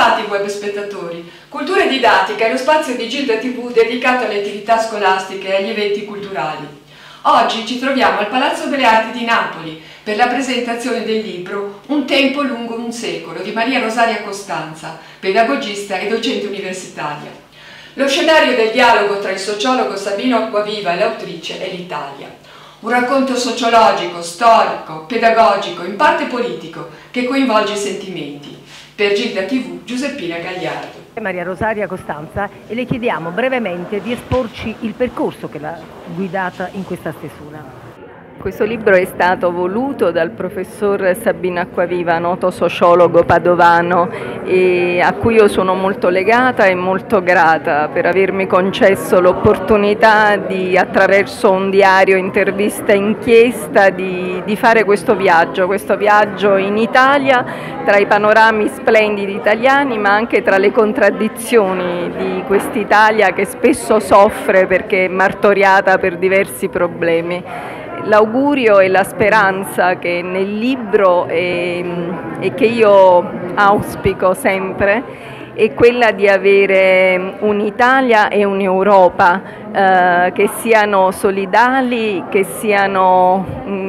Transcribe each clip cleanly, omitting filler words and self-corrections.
Bentrovati web spettatori. Cultura e Didattica è lo spazio di Gilda TV dedicato alle attività scolastiche e agli eventi culturali. Oggi ci troviamo al Palazzo delle Arti di Napoli per la presentazione del libro Un tempo lungo un secolo di Maria Rosaria Costanza, pedagogista e docente universitaria. Lo scenario del dialogo tra il sociologo Sabino Acquaviva e l'autrice è l'Italia. Un racconto sociologico, storico, pedagogico, in parte politico, che coinvolge i sentimenti. Per Gilda TV, Giuseppina Gagliardo. Maria Rosaria Costanza, e le chiediamo brevemente di esporci il percorso che l'ha guidata in questa stesura. Questo libro è stato voluto dal professor Sabino Acquaviva, noto sociologo padovano, e a cui io sono molto legata e molto grata per avermi concesso l'opportunità di, attraverso un diario, intervista, inchiesta, di fare questo viaggio in Italia, tra i panorami splendidi italiani, ma anche tra le contraddizioni di quest'Italia che spesso soffre perché è martoriata per diversi problemi. L'augurio e la speranza che nel libro e che io auspico sempre è quella di avere un'Italia e un'Europa che siano solidali, che siano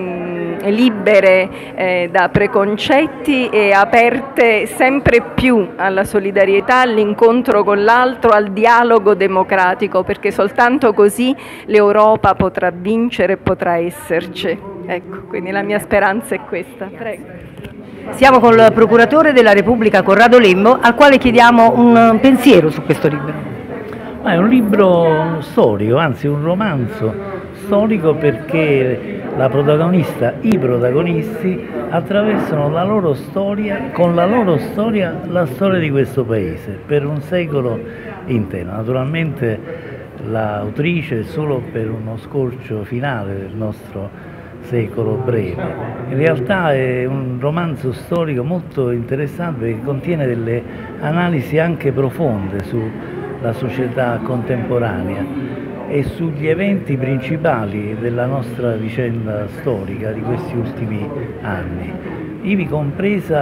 libere da preconcetti e aperte sempre più alla solidarietà, all'incontro con l'altro, al dialogo democratico, perché soltanto così l'Europa potrà vincere e potrà esserci. Ecco, quindi la mia speranza è questa. Prego. Siamo con il procuratore della Repubblica Corrado Lembo, al quale chiediamo un pensiero su questo libro. È un libro storico, anzi un romanzo storico, perché la protagonista, i protagonisti attraversano la loro storia, con la loro storia, la storia di questo paese per un secolo intero. Naturalmente l'autrice solo per uno scorcio finale del nostro secolo breve. In realtà è un romanzo storico molto interessante che contiene delle analisi anche profonde sulla società contemporanea e sugli eventi principali della nostra vicenda storica di questi ultimi anni, ivi compreso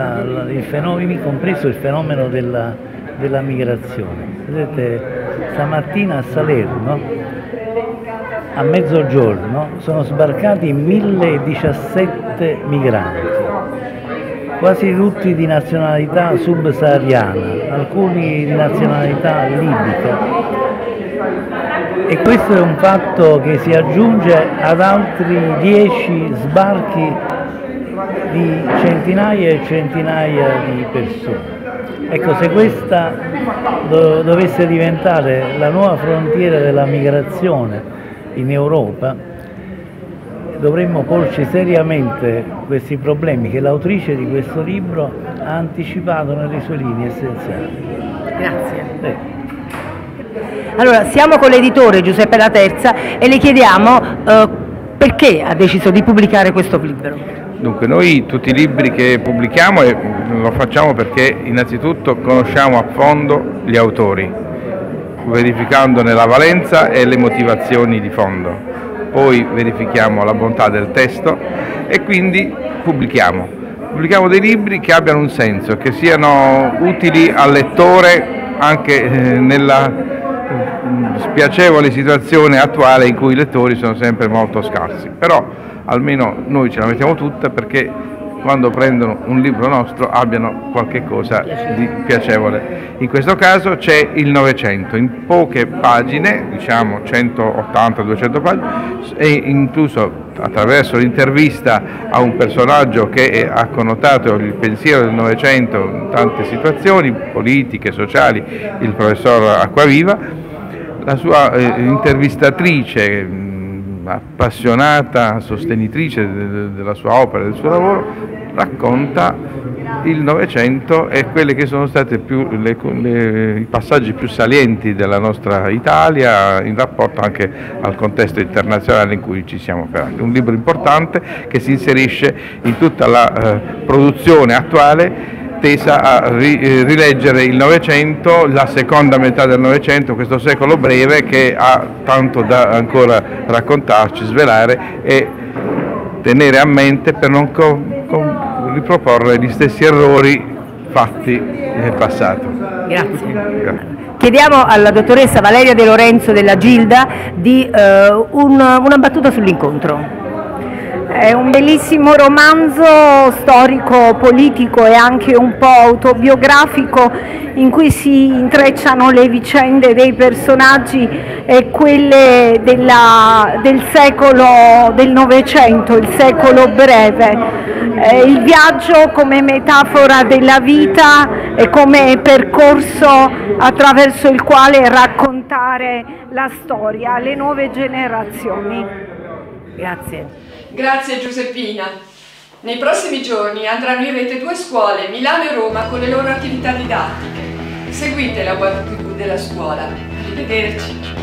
il fenomeno della migrazione. Vedete, stamattina a Salerno, a mezzogiorno, sono sbarcati 1017 migranti, quasi tutti di nazionalità subsahariana, alcuni di nazionalità libica. E questo è un fatto che si aggiunge ad altri 10 sbarchi di centinaia e centinaia di persone. Ecco, se questa dovesse diventare la nuova frontiera della migrazione in Europa, dovremmo porci seriamente questi problemi che l'autrice di questo libro ha anticipato nelle sue linee essenziali. Grazie. Allora, siamo con l'editore Giuseppe La Terza e le chiediamo perché ha deciso di pubblicare questo libro. Dunque, noi tutti i libri che pubblichiamo lo facciamo perché innanzitutto conosciamo a fondo gli autori, verificandone la valenza e le motivazioni di fondo. Poi verifichiamo la bontà del testo e quindi pubblichiamo. Pubblichiamo dei libri che abbiano un senso, che siano utili al lettore anche nella spiacevole situazione attuale in cui i lettori sono sempre molto scarsi, però almeno noi ce la mettiamo tutta perché quando prendono un libro nostro abbiano qualche cosa di piacevole. In questo caso c'è il Novecento, in poche pagine, diciamo 180-200 pagine, è incluso attraverso l'intervista a un personaggio che ha connotato il pensiero del Novecento in tante situazioni politiche, sociali, il professor Acquaviva. La sua intervistatrice, appassionata sostenitrice della sua opera e del suo lavoro, racconta il Novecento e quelli che sono stati i passaggi più salienti della nostra Italia in rapporto anche al contesto internazionale in cui ci siamo operati. Un libro importante che si inserisce in tutta la produzione attuale tesa a rileggere il Novecento, la seconda metà del Novecento, questo secolo breve che ha tanto da ancora raccontarci, svelare e tenere a mente per non riproporre gli stessi errori fatti nel passato. Grazie. Grazie. Chiediamo alla dottoressa Valeria De Lorenzo della Gilda di una battuta sull'incontro. È un bellissimo romanzo storico-politico e anche un po' autobiografico in cui si intrecciano le vicende dei personaggi e quelle del secolo del Novecento, il secolo breve. Il viaggio come metafora della vita e come percorso attraverso il quale raccontare la storia alle nuove generazioni. Grazie. Grazie Giuseppina. Nei prossimi giorni andranno in rete 2 scuole, Milano e Roma, con le loro attività didattiche. Seguite la web TV della scuola. Arrivederci.